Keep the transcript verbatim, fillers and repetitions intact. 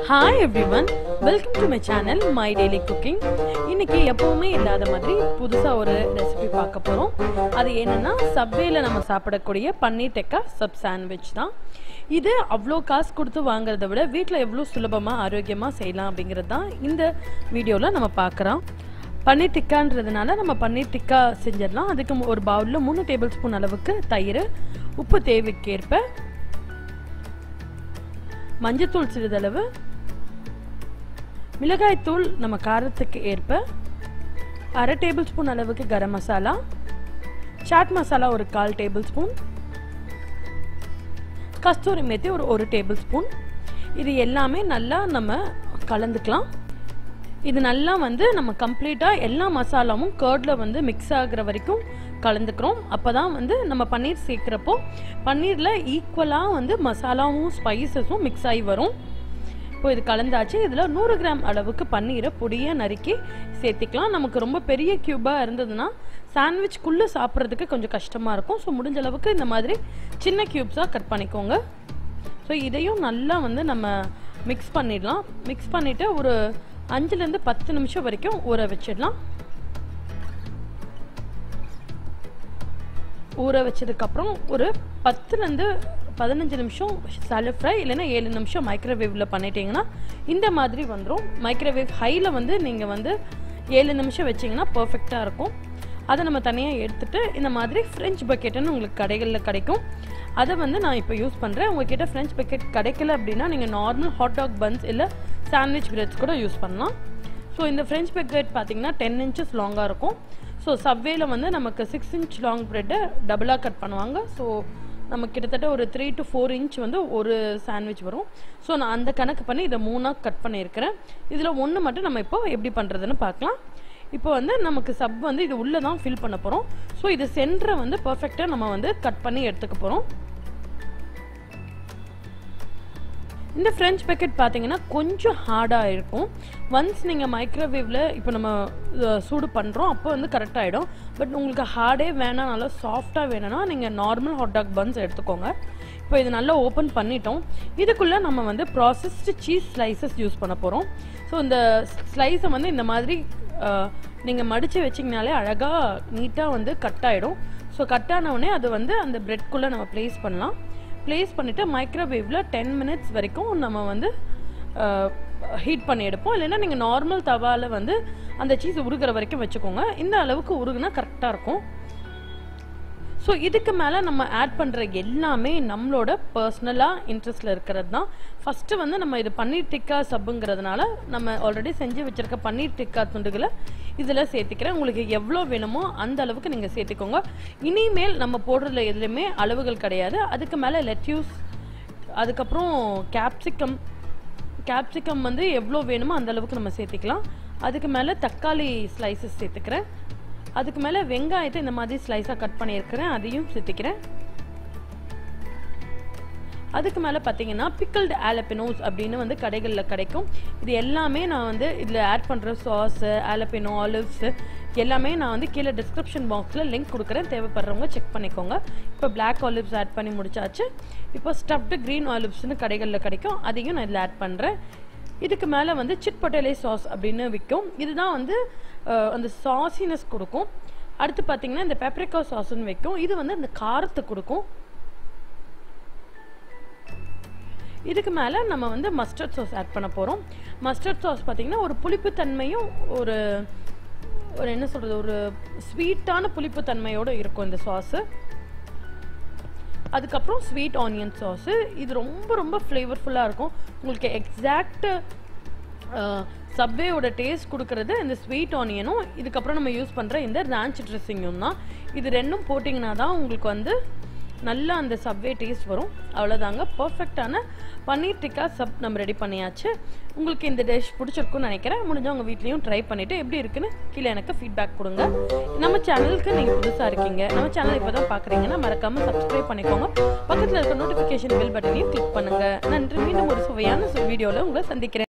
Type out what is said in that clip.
Hi everyone, welcome to my channel My Daily Cooking. இன்னைக்கு எப்பவுமே இல்லாத மாதிரி புதுசா ஒரு ரெசிபி பார்க்க போறோம். அது என்னன்னா சப்வேல நம்ம சாப்பிடக்கூடிய பன்னீர் டிக்கா சப் சாண்ட்விச் தான். இது அவ்வளோ காசு கொடுத்து வாங்குறதை விட வீட்டில் எவ்வளோ சுலபமா ஆரோக்கியமா செய்யலாம் அப்படிங்கிறது தான் இந்த வீடியோல நம்ம பார்க்குறோம். பன்னீர் டிக்கான்றதுனால நம்ம பன்னீர் டிக்கா செஞ்சிடலாம். அதுக்கு ஒரு பவுலில் மூணு டேபிள் ஸ்பூன் அளவுக்கு தயிர், உப்பு தேவைக்கேற்ப, மஞ்சத்தூள் சிறிதளவு, மிளகாய்த்தூள் நம்ம காரத்துக்கு ஏற்ப, அரை டேபிள் ஸ்பூன் அளவுக்கு கரம் மசாலா, சாட் மசாலா ஒரு கால் டேபிள் ஸ்பூன், கஸ்தூரி மேத்தி ஒரு ஒரு டேபிள் ஸ்பூன். இது எல்லாமே நல்லா நம்ம கலந்துக்கலாம். இது நல்லா வந்து நம்ம கம்ப்ளீட்டாக எல்லா மசாலாவும் கர்டில் வந்து மிக்ஸ் ஆகிற வரைக்கும் கலந்துக்கிறோம். அப்போ தான் வந்து நம்ம பன்னீர் சேர்க்குறப்போ பன்னீரில் ஈக்குவலாக வந்து மசாலாவும் ஸ்பைசஸும் மிக்ஸ் ஆகி வரும். இப்போ இது கலந்தாச்சு. இதில் நூறு கிராம் அளவுக்கு பன்னீரை பொடியை நறுக்கி சேர்த்திக்கலாம். நமக்கு ரொம்ப பெரிய க்யூபாக இருந்ததுன்னா சாண்ட்விச்குள்ளே சாப்பிட்றதுக்கு கொஞ்சம் கஷ்டமாக இருக்கும். ஸோ முடிஞ்ச அளவுக்கு இந்த மாதிரி சின்ன க்யூப்ஸாக கட் பண்ணிக்கோங்க. ஸோ இதையும் நல்லா வந்து நம்ம மிக்ஸ் பண்ணிடலாம். மிக்ஸ் பண்ணிவிட்டு ஒரு அஞ்சுலேருந்து பத்து நிமிஷம் வரைக்கும் ஊற வச்சிடலாம். ஊற வச்சதுக்கப்புறம் ஒரு பத்துலேருந்து பதினஞ்சு நிமிஷம் சாலோ ஃப்ரை இல்லைன்னா ஏழு நிமிஷம் மைக்ரோவேவில் பண்ணிட்டீங்கன்னா இந்த மாதிரி வந்துடும். மைக்ரோவேவ் ஹையில் வந்து நீங்கள் வந்து ஏழு நிமிஷம் வச்சிங்கன்னா பர்ஃபெக்டாக இருக்கும். அதை நம்ம தனியாக எடுத்துகிட்டு இந்த மாதிரி ஃப்ரெஞ்ச் பக்கெட்டுன்னு உங்களுக்கு கடைகளில் கிடைக்கும். அதை வந்து நான் இப்போ யூஸ் பண்ணுறேன். உங்கள்கிட்ட ஃப்ரெஞ்ச் பக்கெட் கிடைக்கல அப்படின்னா நீங்கள் நார்மல் ஹாட்-டாக் பன்ஸ் இல்லை சாண்ட்விச் பிரெட்ஸ் கூட யூஸ் பண்ணலாம். ஸோ இந்த ஃப்ரெஞ்ச் பக்கெட் பார்த்திங்கன்னா டென் இன்ச்சஸ் லாங்காக இருக்கும். ஸோ சப்வேல வந்து நமக்கு சிக்ஸ் இன்ச் லாங் ப்ரெட்டை டபுளாக கட் பண்ணுவாங்க. ஸோ நமக்கு கிட்டத்தட்ட ஒரு த்ரீ டு ஃபோர் இன்ச் வந்து ஒரு சாண்ட்விச் வரும். ஸோ நான் அந்த கணக்கு பண்ணி இதை மூணாக கட் பண்ணியிருக்கிறேன். இதில் ஒன்று மட்டும் நம்ம இப்போ எப்படி பண்ணுறதுன்னு பார்க்கலாம். இப்போ வந்து நமக்கு சப் வந்து இது உள்ளே தான் ஃபில் பண்ண போகிறோம். ஸோ இது சென்டரை வந்து பர்ஃபெக்டாக நம்ம வந்து கட் பண்ணி எடுத்துக்க போகிறோம். இந்த ஃப்ரெஞ்ச் பக்கெட் பார்த்தீங்கன்னா கொஞ்சம் ஹார்டாக இருக்கும். ஒன்ஸ் நீங்கள் மைக்ரோவேவில் இப்போ நம்ம சூடு பண்ணுறோம் அப்போ வந்து கரெக்டாகிடும். பட் உங்களுக்கு ஹார்டே வேணாம், நல்லா சாஃப்டாக வேணும்னா நீங்கள் நார்மல் ஹாட்-டாக் பன்ஸ் எடுத்துக்கோங்க. இப்போ இது நல்லா ஓப்பன் பண்ணிட்டோம். இதுக்குள்ளே நம்ம வந்து ப்ராசஸ்டு சீஸ் ஸ்லைசஸ் யூஸ் பண்ண போகிறோம். ஸோ இந்த ஸ்லைஸை வந்து இந்த மாதிரி நீங்கள் மடித்து வச்சிங்கனாலே அழகாக நீட்டாக வந்து கட் ஆகிடும். ஸோ கட் ஆனவுடனே அது வந்து அந்த ப்ரெட்குள்ளே நம்ம ப்ளேஸ் பண்ணலாம். ப்ளேஸ் பண்ணிவிட்டு மைக்ரோவேவில் டென் மினிட்ஸ் வரைக்கும் நம்ம வந்து ஹீட் பண்ணி எடுப்போம். இல்லைன்னா நீங்கள் நார்மல் தவாவில் வந்து அந்த சீஸ் உருகிற வரைக்கும் வச்சுக்கோங்க. இந்த அளவுக்கு உருகுனா கரெக்டாக இருக்கும். ஸோ இதுக்கு மேலே நம்ம ஆட் பண்ணுற எல்லாமே நம்மளோட பர்சனலாக இன்ட்ரெஸ்ட்டில் இருக்கிறது தான். ஃபஸ்ட்டு வந்து நம்ம இது பன்னீர் டிக்கா சப்புங்கிறதுனால நம்ம ஆல்ரெடி செஞ்சு வச்சுருக்க பன்னீர் டிக்கா துண்டுகளை இதில் சேர்த்துக்கிறேன். உங்களுக்கு எவ்வளோ வேணுமோ அந்த அளவுக்கு நீங்கள் சேர்த்துக்கோங்க. இனிமேல் நம்ம போடுறதுல எதுலையுமே அளவுகள் கிடையாது. அதுக்கு மேலே லெட்யூஸ், அதுக்கப்புறம் கேப்சிகம் கேப்சிகம் வந்து எவ்வளோ வேணுமோ அந்த அளவுக்கு நம்ம சேர்த்துக்கலாம். அதுக்கு மேலே தக்காளி ஸ்லைசஸ் சேர்த்துக்கிறேன். அதுக்கு மேலே வெங்காயத்தை இந்த மாதிரி ஸ்லைஸாக கட் பண்ணியிருக்கிறேன், அதையும் சேர்த்துக்கிறேன். அதுக்கு மேலே பார்த்தீங்கன்னா பிக்கிள்டு ஆலப்பினோஸ் அப்படின்னு வந்து கடைகளில் கிடைக்கும். இது எல்லாமே நான் வந்து இதில் ஆட் பண்ணுற சாஸு, ஆலப்பினோ, ஆலிவ்ஸு எல்லாமே நான் வந்து கீழே டிஸ்கிரிப்ஷன் பாக்ஸில் லிங்க் கொடுக்குறேன். தேவைப்படுறவங்க செக் பண்ணிக்கோங்க. இப்போ பிளாக் ஆலிவ்ஸ் ஆட் பண்ணி முடிச்சாச்சு. இப்போ ஸ்டஃப்டு க்ரீன் ஆலிவ்ஸ்னு கடைகளில் கிடைக்கும், அதையும் நான் இதில் ஆட் பண்ணுறேன். இதுக்கு மேலே வந்து சிட் பொட்டேட்டோ சாஸ் அப்படின்னு விற்கும். இதுதான் வந்து அந்த சாஸினஸ் கொடுக்கும். அடுத்து பார்த்தீங்கன்னா இந்த பெப்ரிகா சாஸ்ன்னு வைக்கும். இது வந்து அந்த காரத்தை கொடுக்கும். இதுக்கு மேலே நம்ம வந்து மஸ்டர்ட் சாஸ் ஆட் பண்ண போகிறோம். மஸ்டர்ட் சாஸ் பார்த்தீங்கன்னா ஒரு புளிப்புத்தன்மையும் ஒரு ஒரு என்ன சொல்கிறது ஒரு ஸ்வீட்டான புளிப்புத்தன்மையோடு இருக்கும் இந்த சாஸு. அதுக்கப்புறம் ஸ்வீட் ஆனியன் சாஸு. இது ரொம்ப ரொம்ப ஃப்ளேவர்ஃபுல்லாக இருக்கும். உங்களுக்கு எக்ஸாக்ட் சப்வேயோட டேஸ்ட் கொடுக்கறது இந்த ஸ்வீட் ஆனியனும் இதுக்கப்புறம் நம்ம யூஸ் பண்ணுற இந்த ரான்ச் ட்ரெஸ்ஸிங்கும் தான். இது ரெண்டும் போட்டிங்கன்னா தான் உங்களுக்கு வந்து நல்லா அந்த சப்வே டேஸ்ட் வரும். அவ்வளோதாங்க, பர்ஃபெக்டான பன்னீர் டிக்கா சப் நம்ம ரெடி பண்ணியாச்சு. உங்களுக்கு இந்த டிஷ் பிடிச்சிருக்குன்னு நினைக்கிறேன். முடிஞ்சவங்க வீட்லேயும் ட்ரை பண்ணிவிட்டு எப்படி இருக்குன்னு கீழே எனக்கு ஃபீட்பேக் கொடுங்க. நம்ம சேனலுக்கு நீங்கள் புதுசாக இருக்கீங்க, நம்ம சேனல் இப்போ தான் பார்க்குறீங்கன்னா மறக்காமல் சப்ஸ்கிரைப் பண்ணிக்கோங்க. பக்கத்தில் இருக்க நோட்டிஃபிகேஷன் பெல் பட்டனையும் கிளிக் பண்ணுங்கள். நன்றி. மீண்டும் ஒரு சுவையான வீடியோவில் உங்களை சந்திக்கிறேன்.